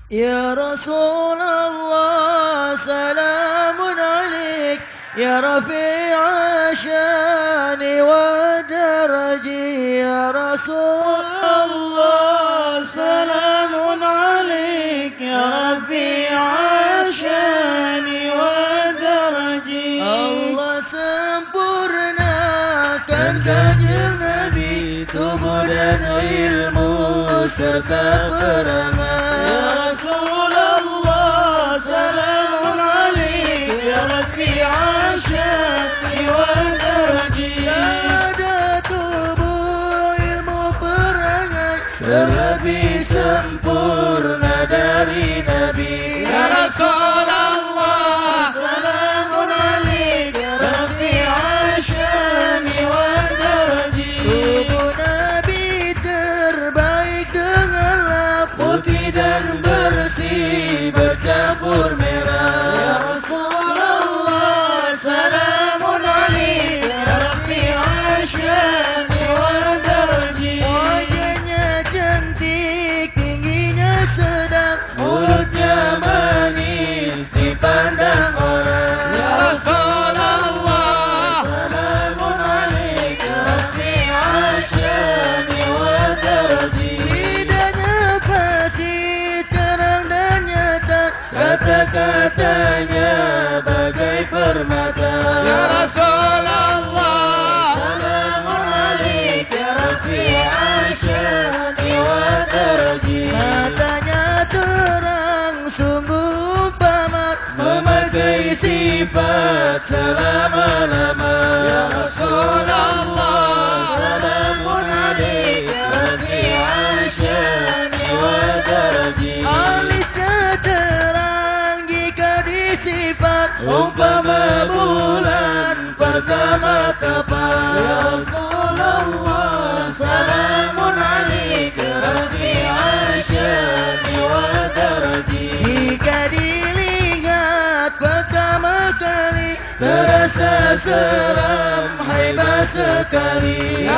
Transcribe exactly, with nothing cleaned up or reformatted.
يا رسول الله سلام عليك يا رفيع الشان والدرج يا رسول الله سلام عليك يا رفيع الشان والدرج الله sempurnakan kanjeng Nabi tubuh dan ilmu serta perangai. Lebih sempurna dari Nabi. Ya Rasulullah salamun alaik ya rafi'al syami wal daraji. Tubuh Nabi terbaik dengan lap putih dan bersih bercampur merah. Ya Rasulullah salamun alaik ya rafi'al syami wal daraji. Mulutnya manis dipandang orang. Ya Rasulullah salamun alaika rafi'al syani wal daraji. Lidahnya fasih terang dan nyata, kata-katanya bagai permata. Ya Rasulullah salamun alaika rafi'al syani wal daraji. Sifat selama-lama. Ya Rasulullah salamun alaika rafi'al syani wal daraji. Alisnya terang jika disifat umpama bulan pertama tepat. Ya Rasulullah salamun alaika rafi'al syani wal daraji. Jika dilihat pertama kali terasa seram hebat sekali.